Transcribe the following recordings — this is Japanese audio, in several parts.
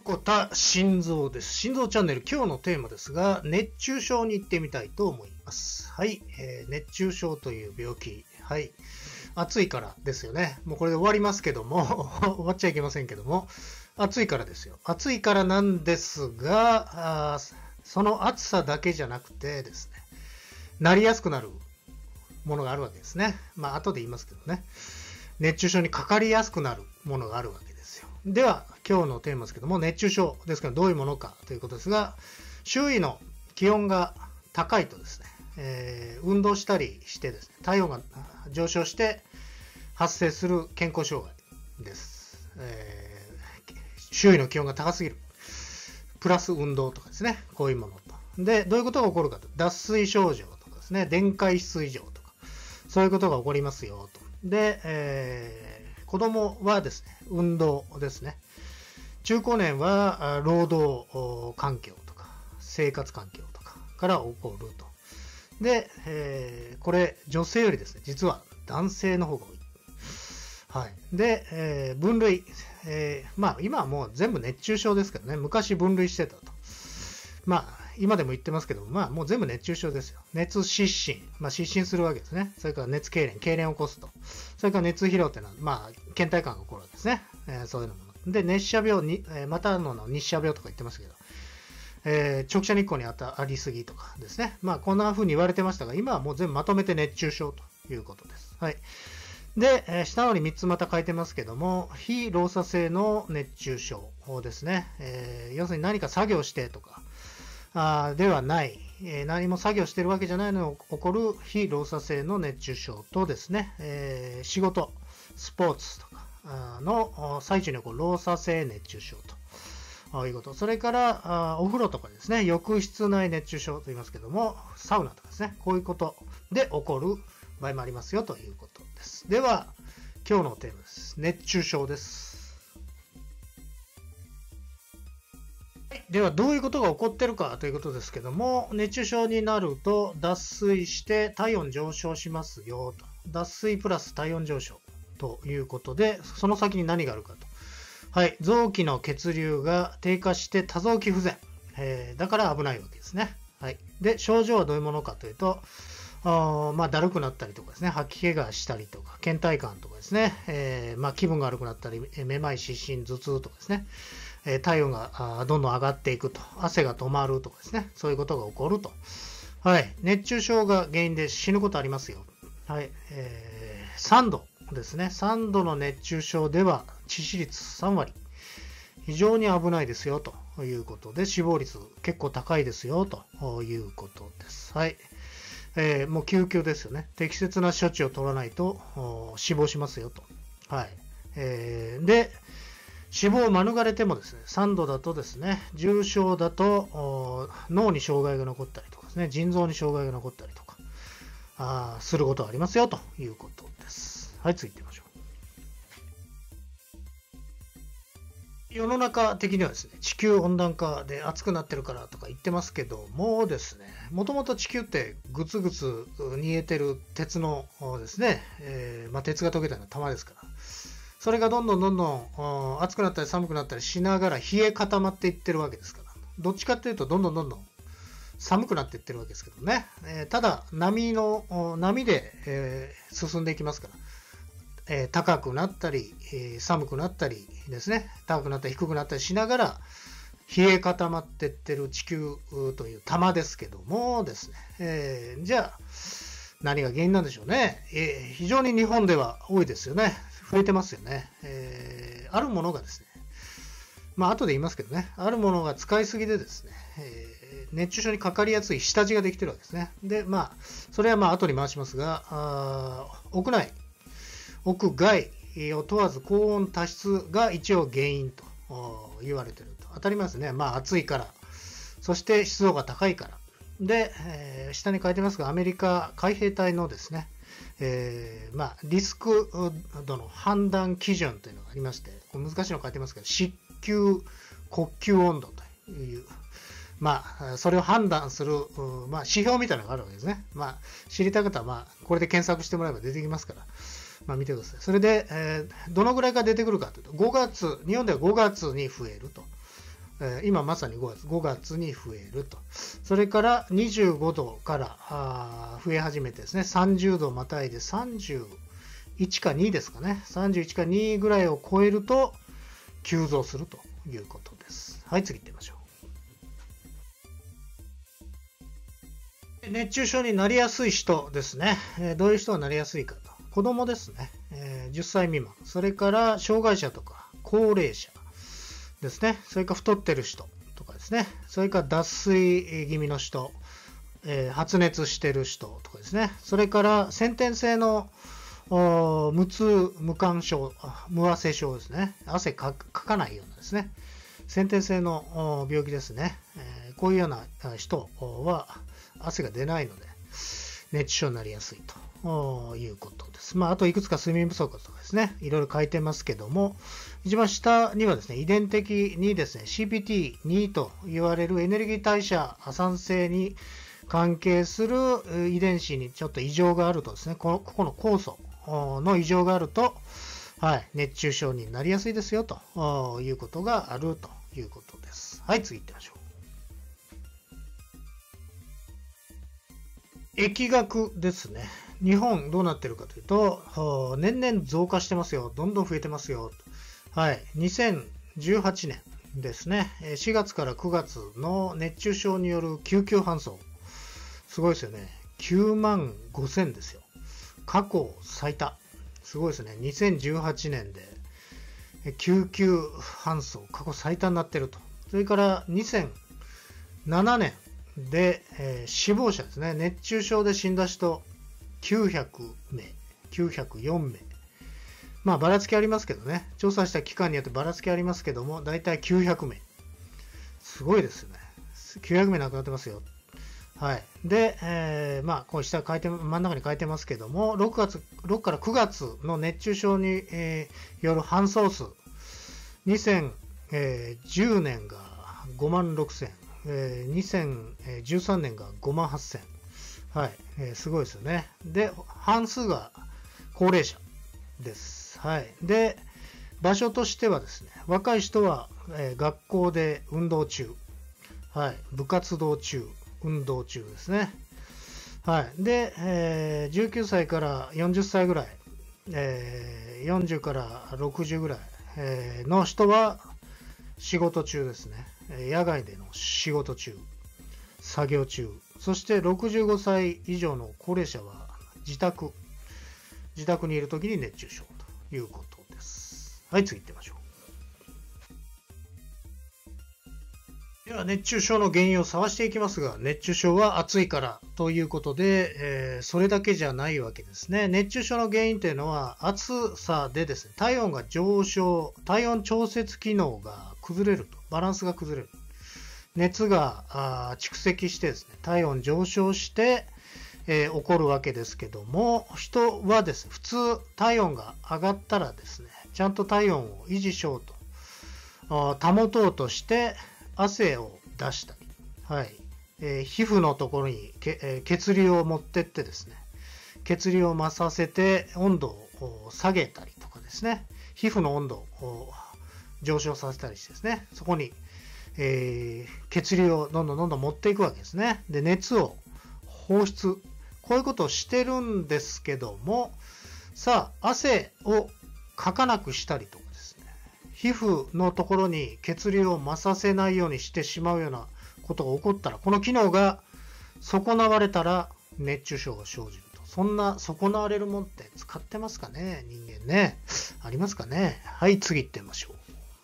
横田心臓です。心臓チャンネル、今日のテーマですが、熱中症に行ってみたいと思います。はい、熱中症という病気。はい。暑いからですよね。もうこれで終わりますけども、終わっちゃいけませんけども、暑いからですよ。暑いからなんですが、その暑さだけじゃなくてですね、なりやすくなるものがあるわけですね。まあ、後で言いますけどね。熱中症にかかりやすくなるものがあるわけですよ。では、今日のテーマですけども、熱中症ですからどういうものかということですが、周囲の気温が高いとですね、運動したりしてですね、体温が上昇して発生する健康障害です。周囲の気温が高すぎる。プラス運動とかですね、こういうものと。で、どういうことが起こるかと。脱水症状とかですね、電解質異常とか、そういうことが起こりますよと。で、子供はですね、運動ですね。中高年は労働環境とか生活環境とかから起こると。で、これ女性よりですね、実は男性の方が多い。はい。で、分類、まあ今はもう全部熱中症ですけどね、昔分類してたと。まあ今でも言ってますけど、まあもう全部熱中症ですよ。熱失神、まあ失神するわけですね。それから熱痙攣、痙攣を起こすと。それから熱疲労っていうのは、まあ倦怠感が起こるわけですね。そういうのも。で、熱射病に、またの日射病とか言ってますけど、直射日光に当たりすぎとかですね。まあこんな風に言われてましたが、今はもう全部まとめて熱中症ということです。はい。で、下の方に3つまた書いてますけども、非労作性の熱中症ですね。要するに何か作業してとか、ではない、何も作業してるわけじゃないのに起こる非労作性の熱中症とですね、仕事、スポーツとかの最中に起こる労作性熱中症ということ。それからお風呂とかですね、浴室内熱中症と言いますけども、サウナとかですね、こういうことで起こる場合もありますよということです。では、今日のテーマです。熱中症です。では、どういうことが起こってるかということですけども、熱中症になると脱水して体温上昇しますよと。脱水プラス体温上昇ということで、その先に何があるかと。はい、臓器の血流が低下して多臓器不全。だから危ないわけですね。はい。で、症状はどういうものかというと、まあ、だるくなったりとかですね、吐き気がしたりとか、倦怠感とかですね、まあ、気分が悪くなったり、めまい、失神、頭痛とかですね、体温がどんどん上がっていくと、汗が止まるとかですね、そういうことが起こると。はい。熱中症が原因で死ぬことありますよ。はい。3度ですね。3度の熱中症では致死率3割。非常に危ないですよということで、死亡率結構高いですよということです。はい。もう救急ですよね。適切な処置を取らないと死亡しますよと。はい。で、死亡を免れてもですね、3度だとですね、重症だと脳に障害が残ったりとかですね、腎臓に障害が残ったりとかすることがありますよということです。はい、次行ってみましょう。世の中的にはですね、地球温暖化で暑くなってるからとか言ってますけどもですね、もともと地球ってぐつぐつ煮えてる鉄のですね、まあ、鉄が溶けたような玉ですから、それがどんどん暑くなったり寒くなったりしながら冷え固まっていってるわけですから、どっちかっていうとどんどん寒くなっていってるわけですけどね、ただ波で、進んでいきますから、高くなったり、寒くなったりですね、高くなったり低くなったりしながら冷え固まっていってる地球という玉ですけどもですね、じゃあ何が原因なんでしょうね。非常に日本では多いですよね。増えてますよね。あるものがですね、まあ後で言いますけどね、あるものが使いすぎでですね、熱中症にかかりやすい下地ができてるわけですね。で、まあそれはまあ後に回しますが、屋内屋外を問わず高温多湿が一応原因と言われていると。当たり前ですね。まあ暑いから、そして湿度が高いから。で、下に書いてますが、アメリカ海兵隊のですね、まあリスク度の判断基準というのがありまして、これ難しいの書いてますけど、湿球、呼吸温度という、まあそれを判断する、まあ、指標みたいなのがあるわけですね。まあ知りたい方はまあこれで検索してもらえば出てきますから。まあ、見てください。それで、どのぐらいが出てくるかというと、5月、日本では5月に増えると。 今まさに5月に増えると。それから25度から増え始めてですね、30度をまたいで31か2ですかね。31か2ぐらいを超えると急増するということです。はい、次行ってみましょう。熱中症になりやすい人ですね。どういう人がなりやすいかと。子供ですね。10歳未満。それから障害者とか高齢者ですね。それから太ってる人とかですね。それから脱水気味の人、発熱してる人とかですね。それから先天性の無痛無汗症、無汗症ですね。汗かかないようなですね。先天性の病気ですね。こういうような人は汗が出ないので熱中症になりやすいということです。あといくつか睡眠不足とかですね、いろいろ書いてますけども、一番下にはですね、遺伝的にですね、CPT2 と言われるエネルギー代謝産生に関係する遺伝子にちょっと異常があるとですね、ここの酵素の異常があると、はい、熱中症になりやすいですよということがあるということです。はい、次行ってみましょう。疫学ですね。日本どうなってるかというと、年々増加してますよ。どんどん増えてますよ。はい、2018年ですね。4月から9月の熱中症による救急搬送。すごいですよね。9万5000ですよ。過去最多。すごいですね。2018年で救急搬送、過去最多になってると。それから2007年で、死亡者ですね。熱中症で死んだ人900名、904名。ばらつきありますけどね。調査した期間によってばらつきありますけども、だいたい900名。すごいですよね。900名亡くなってますよ。はい。で、こう下真ん中に書いてますけども、6から9月の熱中症に、よる搬送数、2010年が5万6000、2013年が5万8000。はい、すごいですよね。で、半数が高齢者です。はい。で、場所としてはですね、若い人は、学校で運動中、はい、部活動中、運動中ですね。はい。で、19歳から40歳ぐらい、40から60ぐらい、の人は仕事中ですね。野外での仕事中、作業中。そして65歳以上の高齢者は自宅にいるときに熱中症ということです。はい、次行ってみましょう。では熱中症の原因を探していきますが、熱中症は暑いからということで、それだけじゃないわけですね。熱中症の原因というのは暑さでですね、体温が上昇、体温調節機能が崩れると、バランスが崩れる。熱が蓄積してですね、体温上昇して、起こるわけですけども、人はですね、普通体温が上がったらですね、ちゃんと体温を維持しようと、保とうとして汗を出したり、はい、皮膚のところに血流を持ってってですね、血流を増させて温度を下げたりとかですね、皮膚の温度を上昇させたりしてですね、そこに血流をどんどん持っていくわけですね。で、熱を放出。こういうことをしてるんですけども、さあ、汗をかかなくしたりとかですね、皮膚のところに血流を増させないようにしてしまうようなことが起こったら、この機能が損なわれたら熱中症が生じると。そんな損なわれるもんって使ってますかね、人間ね。ありますかね。はい、次行ってみましょう。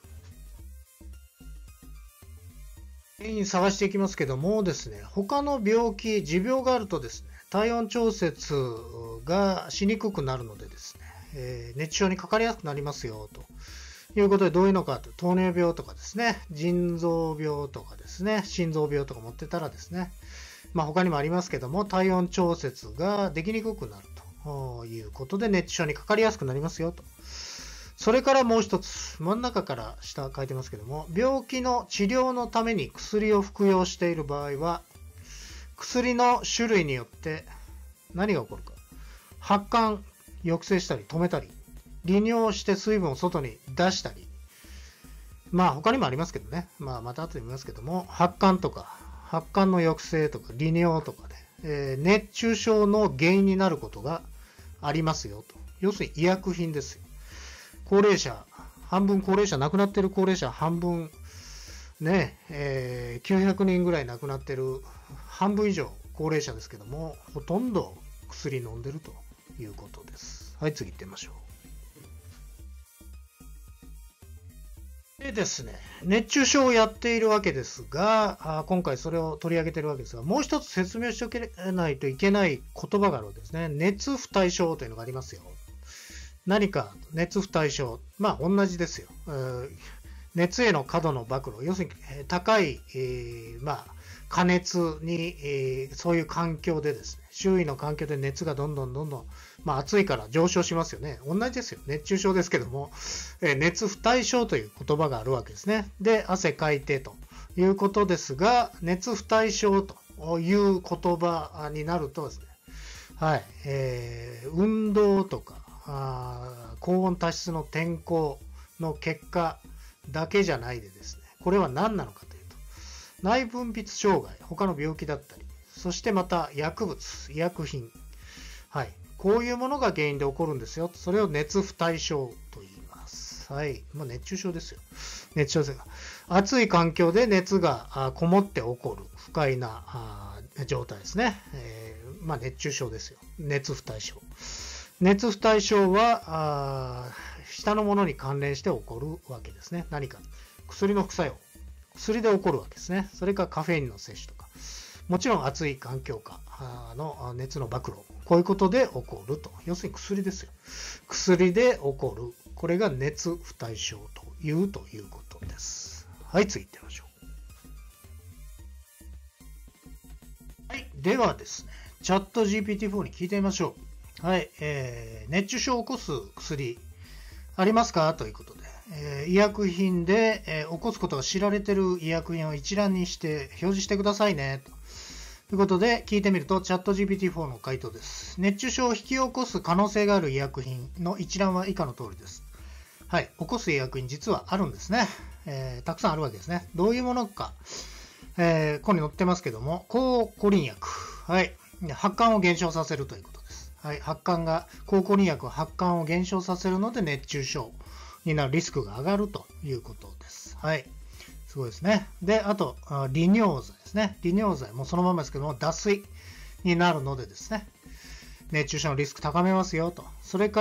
原因探していきますけどもですね、他の病気、持病があるとですね、体温調節がしにくくなるのでですね、熱中症にかかりやすくなりますよということで、どういうのかと、糖尿病とかですね、腎臓病とかですね、心臓病とか持ってたらですね、他にもありますけども、体温調節ができにくくなるということで、熱中症にかかりやすくなりますよと。それからもう一つ、真ん中から下書いてますけども、病気の治療のために薬を服用している場合は、薬の種類によって何が起こるか。発汗、抑制したり止めたり、利尿して水分を外に出したり、 まあ他にもありますけどね。まあまた後で見ますけども、発汗とか、発汗の抑制とか、利尿とかで、熱中症の原因になることがありますよと。要するに医薬品ですよ。高齢者、半分高齢者、亡くなっている高齢者半分、ね、900人ぐらい亡くなっている半分以上高齢者ですけども、ほとんど薬飲んでるということです。はい、次行ってみましょう。でですね、熱中症をやっているわけですが、今回それを取り上げているわけですが、もう一つ説明しておけないといけない言葉があるわけですね。熱不対症というのがありますよ。何か熱不対症、まあ同じですよ。熱への過度の暴露、要するに高い、まあ、加熱に、そういう環境でですね、周囲の環境で熱がどんどん、まあ、暑いから上昇しますよね。同じですよ。熱中症ですけども、熱不対症という言葉があるわけですね。で、汗かいてということですが、熱不対症という言葉になるとですね、はい、運動とか、高温多湿の天候の結果だけじゃないでですね、これは何なのかというと、内分泌障害、他の病気だったり、そしてまた薬物、医薬品、はい、こういうものが原因で起こるんですよ。それを熱不対症と言います。はい、まあ、熱中症ですよ。熱中症です。暑い環境で熱がこもって起こる不快な状態ですね。まあ、熱中症ですよ。熱不対症。熱不対症は下のものに関連して起こるわけですね。何か薬の副作用、薬で起こるわけですね。それからカフェインの摂取とか、もちろん暑い環境下の熱の暴露、こういうことで起こると。要するに薬ですよ。薬で起こる。これが熱不対症ということです。はい、次行ってみましょう。はい、ではですね、チャット GPT-4 に聞いてみましょう。はい、熱中症を起こす薬ありますかということで、医薬品で、起こすことが知られている医薬品を一覧にして表示してくださいねということで聞いてみるとチャット GPT-4 の回答です。熱中症を引き起こす可能性がある医薬品の一覧は以下の通りです。はい、起こす医薬品実はあるんですね。たくさんあるわけですね。どういうものか、ここに載ってますけども、抗コリン薬、はい、発汗を減少させるということ。はい、抗コリン薬は発汗を減少させるので熱中症になるリスクが上がるということです。はい、すごいですね。で、あと、利尿剤ですね。利尿剤もそのままですけども、脱水になるのでですね、熱中症のリスク高めますよと。それから、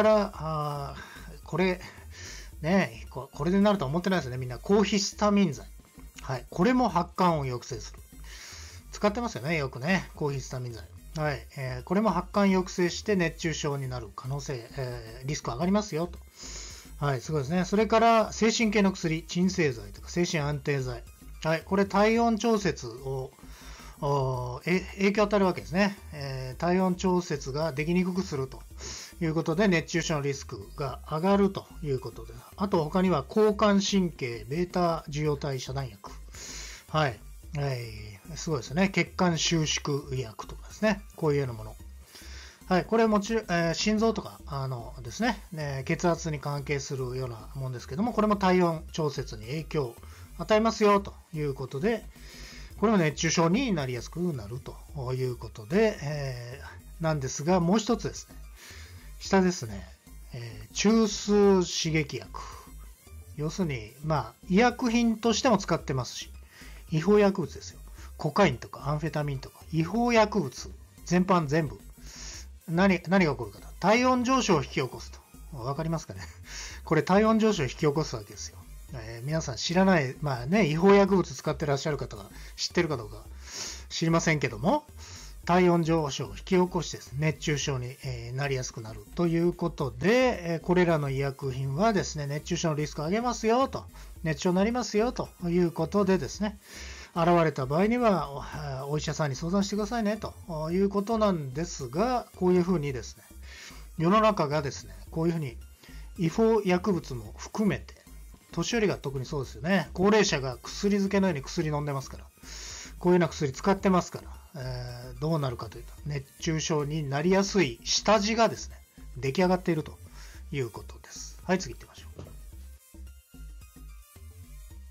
これ、ね、これでなるとは思ってないですね。みんな、抗ヒスタミン剤。はい、これも発汗を抑制する。使ってますよね、よくね、抗ヒスタミン剤。はい、これも発汗抑制して熱中症になる可能性、リスク上がりますよと。はい、すごいですね。それから精神系の薬、鎮静剤とか精神安定剤。はい、これ体温調節を影響を与えるわけですね。体温調節ができにくくするということで熱中症のリスクが上がるということで、あと他には交感神経ベータ受容体遮断薬。はい。すごいですね。血管収縮薬とかですね。こういうようなもの。はい。これも心臓とか、ですね、血圧に関係するようなものですけども、これも体温調節に影響を与えますよということで、これも熱中症になりやすくなるということで、なんですが、もう一つですね。下ですね。中枢刺激薬。要するに、まあ、医薬品としても使ってますし、違法薬物ですよ。コカインとかアンフェタミンとか違法薬物全般全部何が起こるかと、体温上昇を引き起こすと。わかりますかね。これ体温上昇を引き起こすわけですよ。皆さん知らない、まあね、違法薬物使ってらっしゃる方が知ってるかどうか知りませんけども、体温上昇を引き起こしてですね、熱中症になりやすくなるということで、これらの医薬品はですね、熱中症のリスクを上げますよと、熱中症になりますよということでですね、現れた場合にはお医者さんに相談してくださいねということなんですが、こういうふうにですね、世の中がですね、こういうふうに違法薬物も含めて、年寄りが特にそうですよね、高齢者が薬漬けのように薬飲んでますから、こういうような薬使ってますから、どうなるかというと、熱中症になりやすい下地がですね、出来上がっているということです。はい、次行ってみましょう。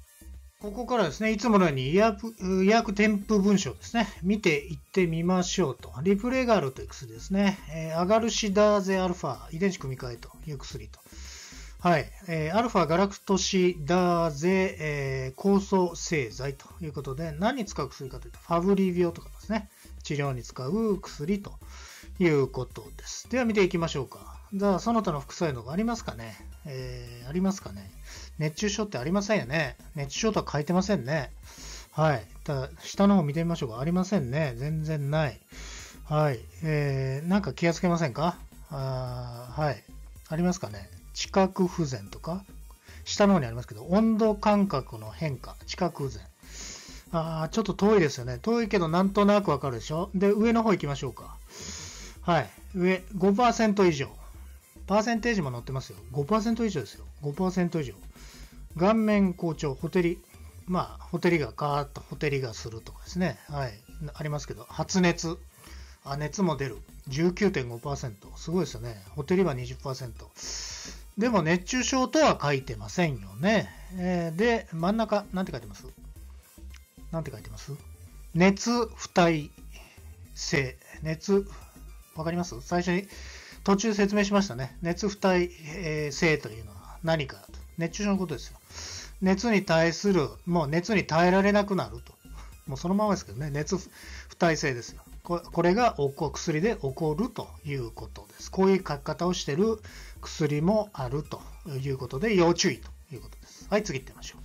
ここからですね、いつものように医薬添付文章ですね、見ていってみましょうと。リプレガルという薬ですね。アガルシダーゼアルファ遺伝子組み換えという薬と。はい。アルファガラクトシダーゼ、酵素製剤ということで、何に使う薬かというと、ファブリー病とかですね、治療に使う薬ということです。では見ていきましょうか。じゃあ、その他の副作用がありますかね。ありますかね。熱中症ってありませんよね。熱中症とは書いてませんね。はい。ただ、下の方見てみましょうか。ありませんね。全然ない。はい。なんか気がつけませんか？はい。ありますかね。知覚不全とか、下の方にありますけど、温度感覚の変化、知覚不全。ちょっと遠いですよね。遠いけどなんとなくわかるでしょ。で、上の方行きましょうか。はい。上、5% 以上。パーセンテージも載ってますよ。5% 以上ですよ。5% 以上。顔面好調、ほてり。ほてりがカーッとほてりがするとかですね。はい。ありますけど、発熱。熱も出る。19.5%。すごいですよね。ほてりは 20%。でも熱中症とは書いてませんよね。で、真ん中、なんて書いてます？熱不耐性。わかります？最初に途中説明しましたね。熱不耐性というのは何かと。熱中症のことですよ。熱に対する、もう熱に耐えられなくなると。もうそのままですけどね。熱不耐性ですよ。これが薬で起こるということです。こういう書き方をしている薬もあるということで、要注意ということです。はい、次行ってみましょ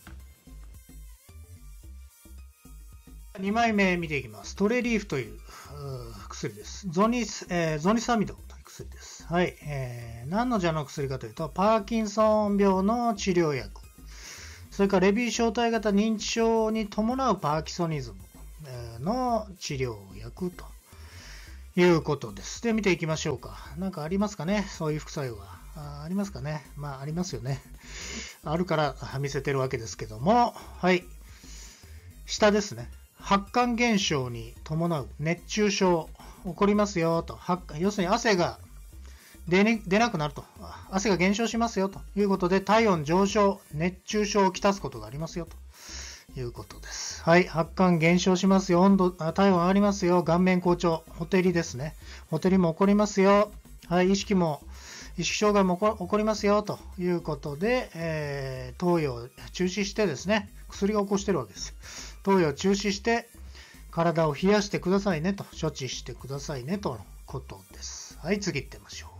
う。2枚目見ていきます。トレリーフという薬です。ゾニサミドという薬です。はい、何の薬かというと、パーキンソン病の治療薬、それからレビー小体型認知症に伴うパーキソニズムの治療薬ということです。で、見ていきましょうか。何かありますかね、そういう副作用が。ありますかね。ありますよね。あるから見せてるわけですけども、はい。下ですね。発汗現象に伴う熱中症起こりますよと。要するに汗が出なくなると。汗が減少しますよということで、体温上昇、熱中症をきたすことがありますよということです。はい。発汗減少しますよ。体温上がりますよ。顔面好調。ほてりですね。ほてりも起こりますよ。はい。意識障害も起こりますよということで、投与を中止してですね、薬が起こしてるわけです。投与を中止して体を冷やしてくださいねと、処置してくださいねとのことです。はい、次行ってみましょう。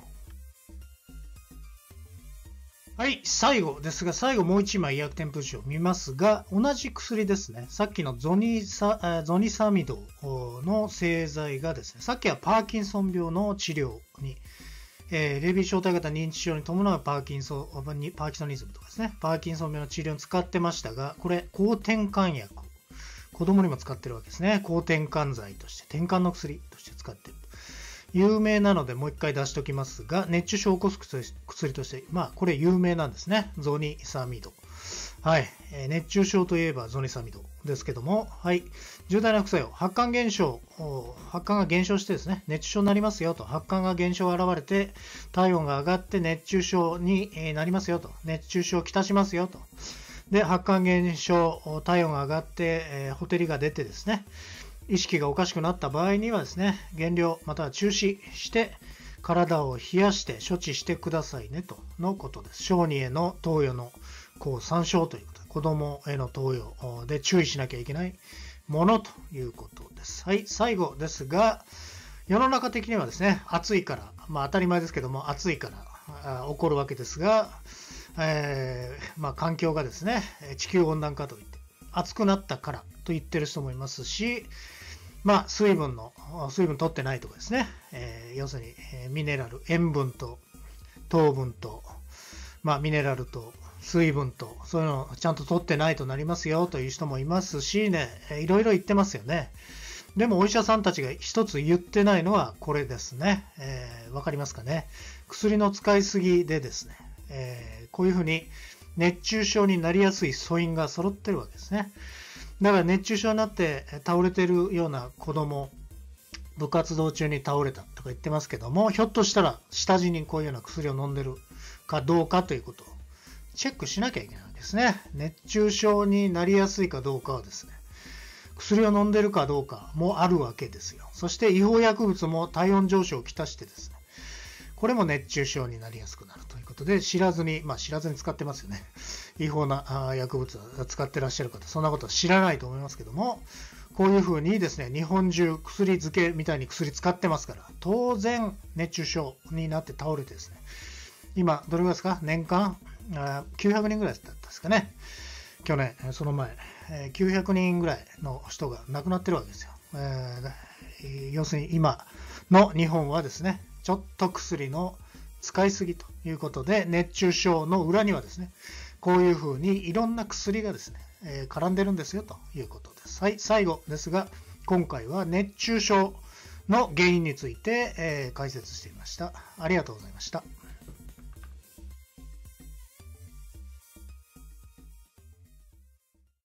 はい、最後ですが、最後もう1枚医薬添付書を見ますが、同じ薬ですね。さっきのゾニサミドの製剤がですね、さっきはパーキンソン病の治療に、レビー小体型認知症に伴うパーキンソニズムとかですね、パーキンソン病の治療に使ってましたが、これ、抗転換薬。子供にも使ってるわけですね。抗転換剤として、転換の薬として使っていると。有名なのでもう一回出しておきますが、熱中症を起こす薬として、これ有名なんですね。ゾニサミド。はい。熱中症といえばゾニサミドですけども、はい。重大な副作用。発汗が減少してですね、熱中症になりますよと。発汗が減少が現れて、体温が上がって熱中症になりますよと。熱中症をきたしますよと。で、発汗減少、体温が上がって、ほてりが出てですね、意識がおかしくなった場合にはですね、減量または中止して体を冷やして処置してくださいねとのことです。小児への投与の参照ということで、子供への投与で注意しなきゃいけないものということです。はい、最後ですが、世の中的にはですね、暑いから、当たり前ですけども、暑いから起こるわけですが、環境がですね、地球温暖化といって暑くなったからと言ってる人もいますし、水分取ってないとかですね、要するにミネラル、塩分と糖分と、ミネラルと水分と、そういうのをちゃんと取ってないとなりますよという人もいますしね、いろいろ言ってますよね。でもお医者さんたちが一つ言ってないのはこれですね。わかりますかね。薬の使いすぎでですね、こういうふうに熱中症になりやすい素因が揃ってるわけですね。だから熱中症になって倒れてるような子供、部活動中に倒れたとか言ってますけども、ひょっとしたら下地にこういうような薬を飲んでるかどうかということをチェックしなきゃいけないわけですね。熱中症になりやすいかどうかはですね、薬を飲んでるかどうかもあるわけですよ。そして違法薬物も体温上昇をきたしてですね、これも熱中症になりやすくなるということで、知らずに使ってますよね。違法な薬物を使ってらっしゃる方、そんなことは知らないと思いますけども、こういうふうにですね、日本中薬漬けみたいに薬使ってますから、当然熱中症になって倒れてですね、今、どれぐらいですか？年間900人ぐらいだったんですかね。去年、その前、900人ぐらいの人が亡くなってるわけですよ。要するに今の日本はですね、ちょっと薬の使いすぎということで、熱中症の裏にはですね、こういうふうにいろんな薬がですね、絡んでるんですよということです。はい、最後ですが、今回は熱中症の原因について、解説してみました。ありがとうございました。